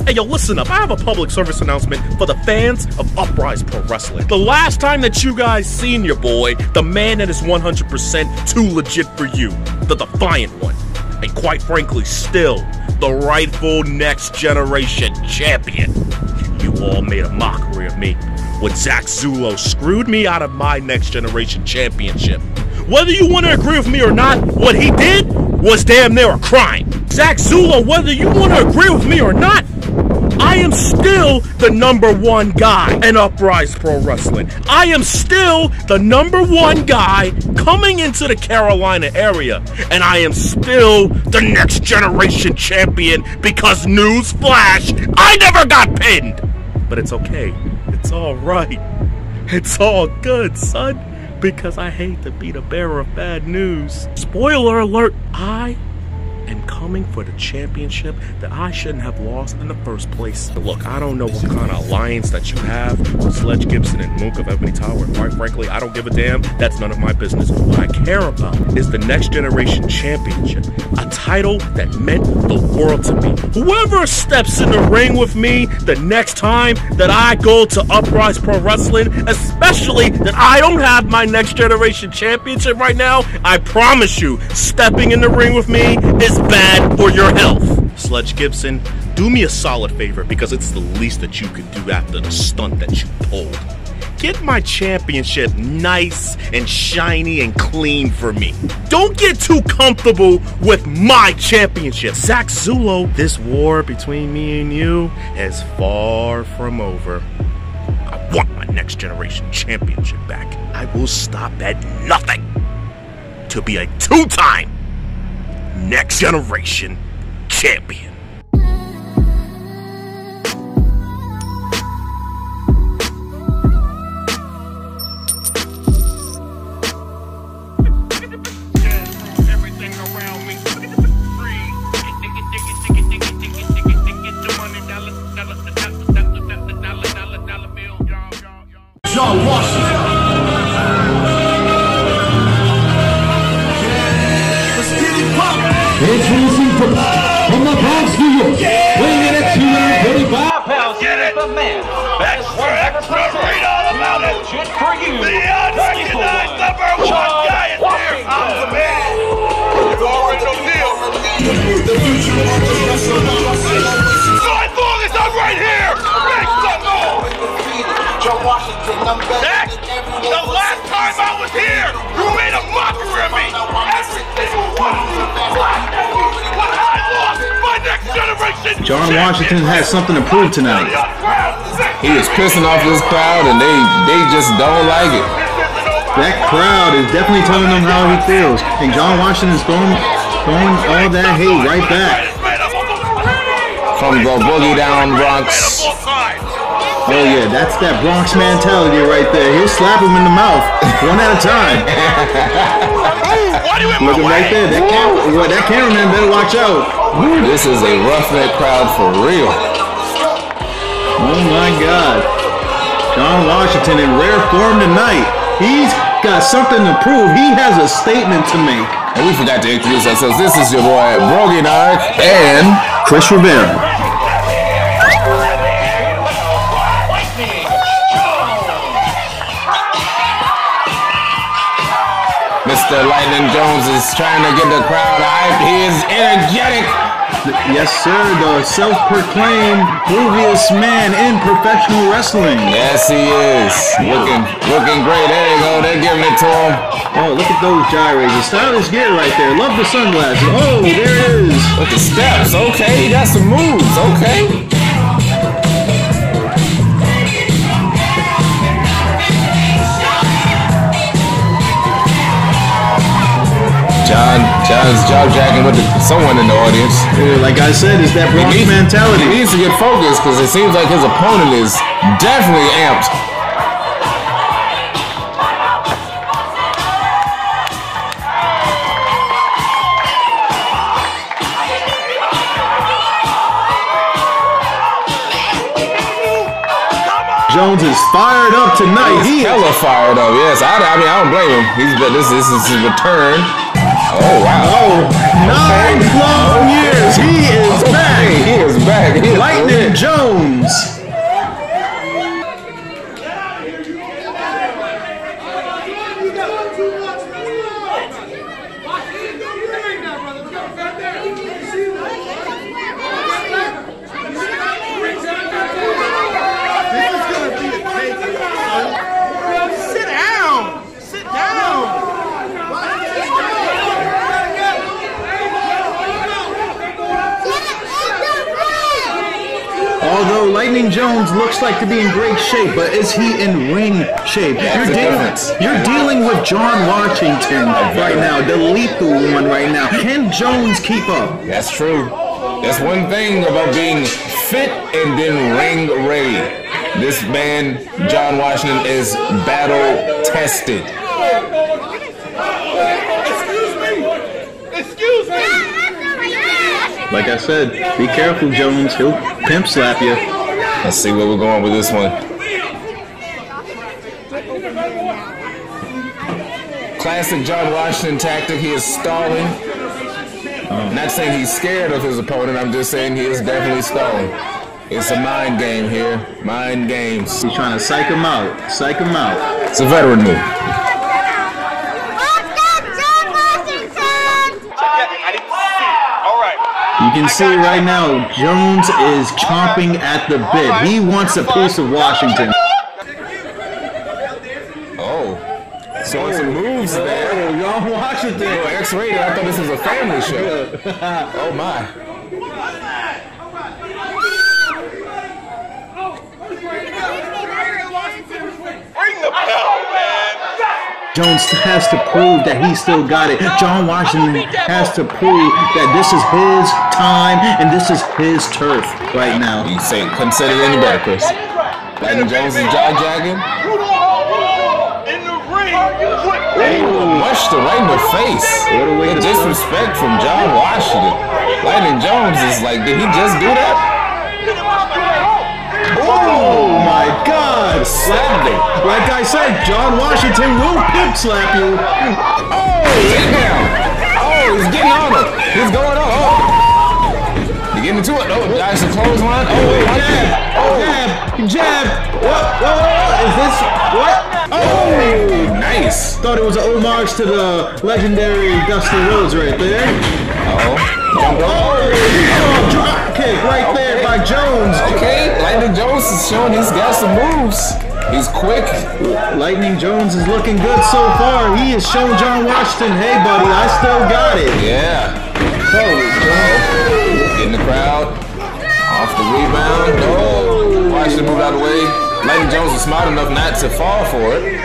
Hey, yo, listen up. I have a public service announcement for the fans of Uprise Pro Wrestling. The last time that you guys seen your boy, the man that is 100% too legit for you, the Defiant One, and quite frankly, still the rightful Next Generation Champion. You all made a mockery of me when Zack Zullo screwed me out of my Next Generation Championship. Whether you want to agree with me or not, what he did was damn near a crime. Zack Zullo, whether you want to agree with me or not, I am still the #1 guy in Uprise Pro Wrestling. I am still the #1 guy coming into the Carolina area. And I am still the Next Generation Champion because newsflash, I never got pinned. But it's okay. It's all right. It's all good, son. Because I hate to be the bearer of bad news. Spoiler alert, I am coming for the championship that I shouldn't have lost in the first place. Look, I don't know what kind of alliance that you have with Sledge Gibson and Mook of Ebony Tower. Quite frankly, I don't give a damn. That's none of my business. What I care about is the Next Generation Championship, a title that meant the world to me. Whoever steps in the ring with me the next time that I go to Uprise Pro Wrestling, especially that I don't have my Next Generation Championship right now, I promise you, stepping in the ring with me is bad for your health. Sledge Gibson, do me a solid favor because it's the least that you could do after the stunt that you pulled. Get my championship nice and shiny and clean for me. Don't get too comfortable with my championship. Zack Zullo, this war between me and you is far from over. I want my Next Generation Championship back. I will stop at nothing to be a 2-time Next Generation Champion. John Washington. Introducing from the Bronx, New York, weighing in at 235 pounds, the man that is 100% all about it. Just for you, the unrecognized #1 guy is here. I'm the man. You already know the deal. So as long as I'm right here, make some noise. Zack, the last time I was here, you made a mockery of me. Every single one. When I lost my Next Generation John Washington has something to prove tonight. He is pissing off this crowd and they just don't like it. That crowd is definitely telling him how he feels. And John Washington's throwing all that hate right back. From the boogie down Bronx. Oh yeah, that's that Bronx mentality right there. He'll slap him in the mouth, one at a time. Look at him right there. That cameraman better watch out. This is a roughneck crowd for real. Oh my God. John Washington in rare form tonight. He's got something to prove. He has a statement to make. And we forgot to introduce ourselves. This is your boy, Brogy Nark and Chris Rivera. Mr. Lightning Jones is trying to get the crowd hyped. He is energetic. Yes, sir. The self-proclaimed grooviest man in professional wrestling. Yes, he is. Looking great. There you go. They're giving it to him. Oh, look at those gyrators. Stylish gear right there. Love the sunglasses. Oh, there it is. Look at the steps. Okay, he got some moves. Okay. John's jaw-jacking with someone in the audience. Yeah, like I said, it's that Bronx mentality. He needs to get focused because it seems like his opponent is definitely amped. Jones is fired up tonight. He's hella fired up. Yes, I mean I don't blame him. This is his return. Oh, wow. Oh, 9 long years. He is back. He is back. He is Lightning Jones. Although Lightning Jones looks like to be in great shape, but is he in ring shape? You're dealing with John Washington right now, the lethal one right now. Can Jones keep up? That's true. That's one thing about being fit and then ring ready. This man, John Washington, is battle tested. Excuse me! Like I said, be careful, Jones. He'll pimp slap you. Let's see where we're going with this one. Classic John Washington tactic. He is stalling. Not saying he's scared of his opponent. I'm just saying he is definitely stalling. It's a mind game here. Mind games. He's trying to psych him out. Psych him out. It's a veteran move. You can see right now, Jones is chomping at the bit. He wants a piece of Washington. Oh. So some moves there. John Washington. X-rated. I thought this was a family show. Oh my. Bring the bell, man! Jones has to prove that he still got it. John Washington has to prove that this is his time and this is his turf right now. You couldn't say it any better, Chris. Lightning Jones is jaw-jagging. In the ring! Mushed her right in the face. What a way to disrespect from John Washington. Lightning Jones is like, did he just do that? Oh my God! Slapped him. Like I said, John Washington will pimp slap you. Oh, get down. Oh, he's getting on him. He's going on. Oh. He's getting into it. Oh, that's a clothesline. Oh, jab. What? Is this what? Oh, nice. Thought it was an homage to the legendary Dusty Rhodes right there. Drop kick right there by Jones. Okay, Lightning Jones is showing he's got some moves. He's quick. Lightning Jones is looking good so far. He has shown John Washington, hey buddy, I still got it. Yeah. Getting the crowd. Off the rebound. Oh, Washington moved out of the way. Lightning Jones is smart enough not to fall for it.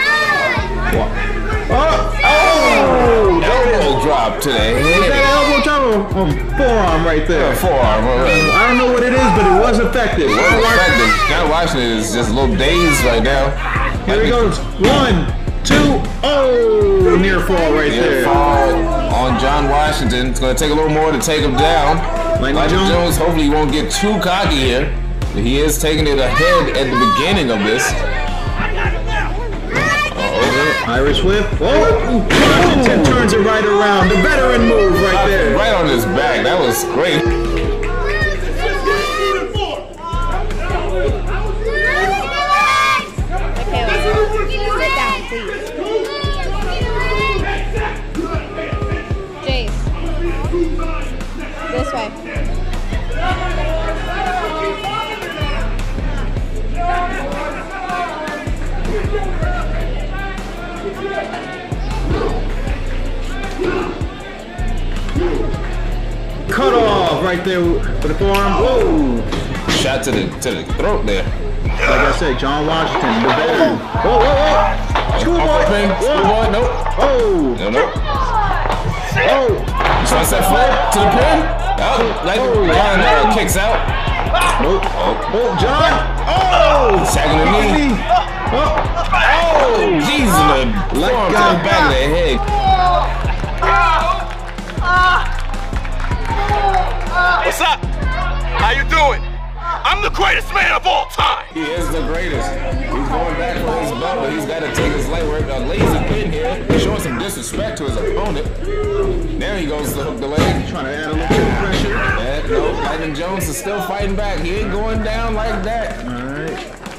Elbow drop today. That elbow drop on forearm right there. Forearm. I don't know what it is, but it was effective. John Washington is just a little dazed right now. Here he goes. 1, 2, oh! Near fall right there. Near fall on John Washington. It's going to take a little more to take him down. Lightning Jones hopefully he won't get too cocky here. But he is taking it ahead at the beginning of this. Irish whip. Oh! Washington turns it right around. The veteran move right there. Right on his back. That was great. Sit down, please. Jace. This way. Cut off right there with the forearm. Whoa! Shot to the throat there. Like I said, John Washington, the veteran. Whoa! Schoolboy, nope. Oh! No. Oh! Sunset flip to the pin. John kicks out. Nope. Oh, John! Oh! Sagging the knee. Oh! Jesus, the forearm to the back of the head. What's up? How you doing? I'm the greatest man of all time. He is the greatest. He's going back for his belt, but he's got to take his light work. A lazy pin here. He's showing some disrespect to his opponent. Now he goes to hook the leg. Trying to add a little bit of pressure. No, Lightning Jones is still fighting back. He ain't going down like that. All right.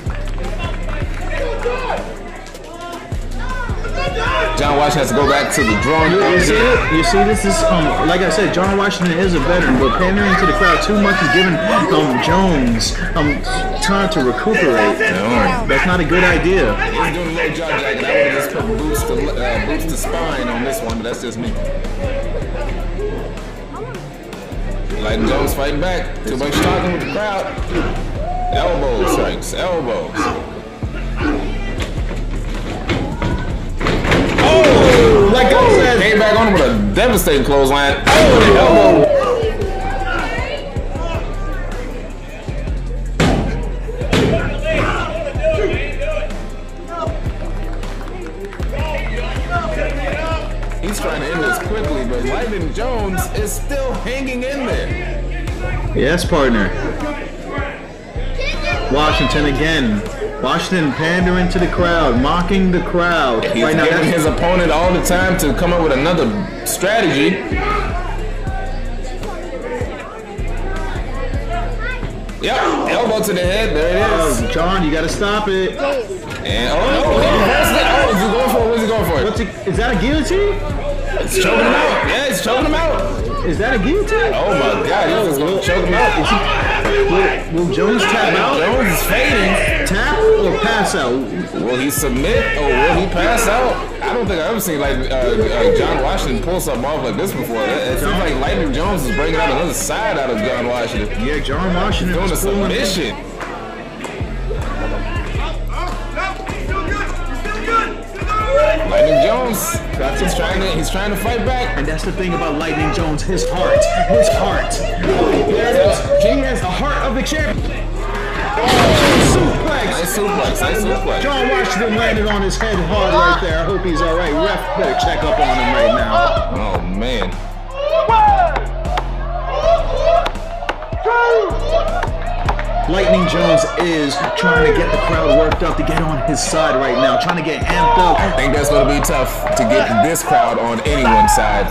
John Washington has to go back to the drawing board. You see, this is like I said, John Washington is a veteran, but pandering to the crowd too much is giving Jones time to recuperate. No. That's not a good idea. He's doing a low jaw jacket. I would have just put boots to spine on this one, but that's just me. Lightning Jones fighting back. Too much talking with the crowd. Elbow strikes, elbows. Oh, like I said, came back on him with a devastating clothesline. Oh, the elbow. He's trying to end this quickly, but Lightning Jones is still hanging in there. Yes, partner. Washington again. Washington pandering to the crowd, mocking the crowd. He's giving his opponent all the time to come up with another strategy. Yep, elbow to the head. There it is. John, you got to stop it. And oh no, he reversed it. Oh, is he going for it? What's he going for? Is that a guillotine? It's choking him out. Yeah, it's choking him out. Is that a guillotine? Oh my God, he's just going to choke him out. Will Jones tap out? Jones is fading. Tap or pass out? Will he submit or will he pass out? I don't think I've ever seen John Washington pull something off like this before. It seems like Lightning Jones is bringing out another side out of John Washington. Yeah, John Washington doing a is pulling submission. Lightning Jones, he's trying to fight back. And that's the thing about Lightning Jones, his heart. His heart. There it is. He has the heart of the champion. Suplex. Nice suplex. John Washington landed on his head hard right there. I hope he's all right. Ref better check up on him right now. Oh, man. Lightning Jones is trying to get the crowd worked up to get on his side right now, trying to get amped up. I think that's going to be tough to get this crowd on anyone's side.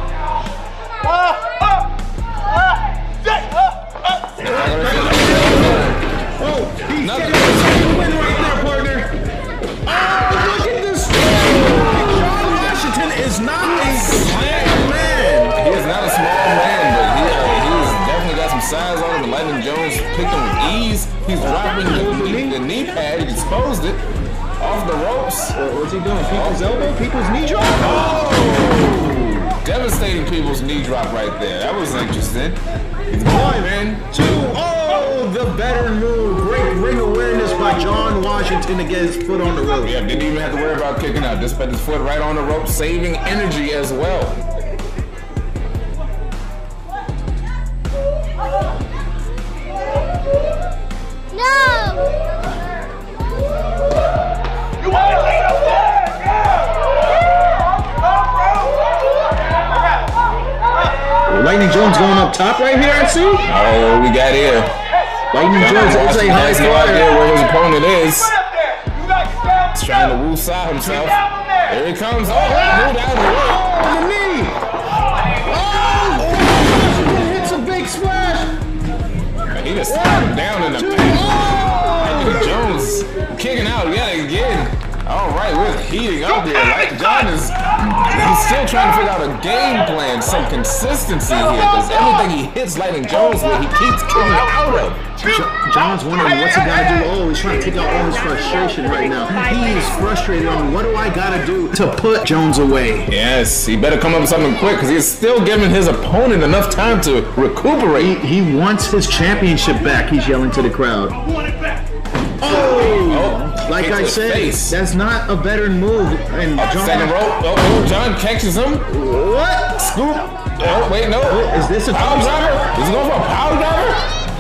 Oh, he's getting the win right there, partner. Oh, look at this. John Washington is not a small man. He is not a small man, but he's definitely got some size on him. And Lightning Jones picked him with ease. He's dropping the knee pad. He exposed it off the ropes. What's he doing? People's elbow? People's knee drop? Oh! Devastating people's knee drop right there. That was interesting. He's going, man. 2. Oh, the better move. Great ring awareness by John Washington to get his foot on the rope. Yeah, didn't even have to worry about kicking out. Just put his foot right on the rope, saving energy as well. Lightning Jones going up top right here, I see. Oh, what we got here? Lightning Jones is a high has no idea where his opponent is. He's trying to woo-saw himself. Here he comes. Oh, move down the way. Oh, the knee. Oh, hits a big splash. He just threw him down in the back. Lightning Jones kicking out yet again. All right, we're heating up here. Like John he's still trying to figure out a game plan, some consistency here, because everything he hits Lightning Jones with, he keeps kicking out of. John's wondering what's he got to do. Oh, he's trying to take out all his frustration right now. He is frustrated on what do I got to do to put Jones away. Yes, he better come up with something quick, because he's still giving his opponent enough time to recuperate. He wants his championship back, he's yelling to the crowd. Oh, like I said, that's not a better move. And John, second rope. Oh, John catches him. What? Scoop. Oh, wait, no. Is this a power driver? Is he going for a power driver?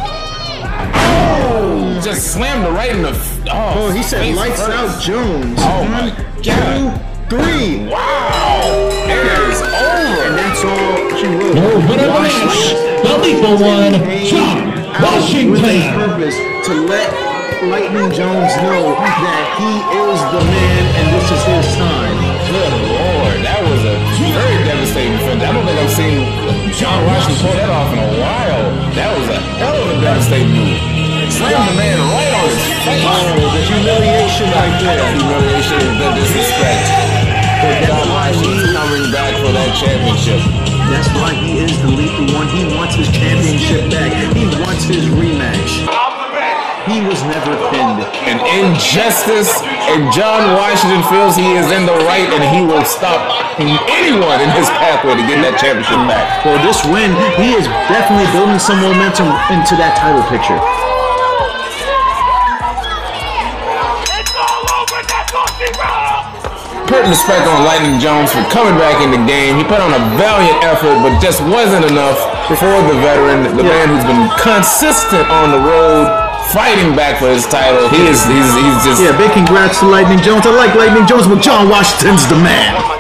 Oh, just slammed her right in the. Oh, he said lights out Jones. Oh my God. 2, 3. Wow. It is over. And that's all she wrote. The lethal one, John Washington. With a purpose to let Lightning Jones know that he is the man and this is his time. Good Lord, that was a very devastating finish. I don't think I've seen John Washington pull that off in a while. That was a hell of a devastating move. Slammed the man right on his face. Oh, the humiliation right there. Humiliation, the disrespect. John Washington's coming back for that championship. That's why he is the lethal one. He wants his championship back. He wants his rematch. He was never pinned. An injustice, and John Washington feels he is in the right, and he will stop anyone in his pathway to get that championship back. Well, this win, he is definitely building some momentum into that title picture. Putting respect on Lightning Jones for coming back in the game. He put on a valiant effort, but just wasn't enough for the veteran, the man who's been consistent on the road, fighting back for his title. He's just... Yeah, big congrats to Lightning Jones. I like Lightning Jones, but John Washington's the man. I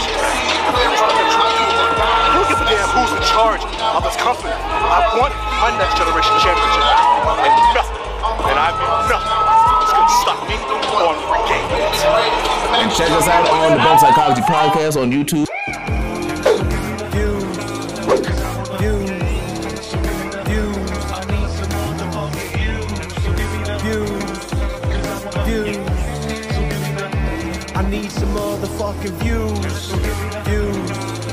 don't give a damn who's in charge of this company. I want my Next Generation Championship. And nothing, and I mean nothing, is going to stop me on regaining it. And check us out on the Bone Psychology Podcast on YouTube. I need some motherfucking views.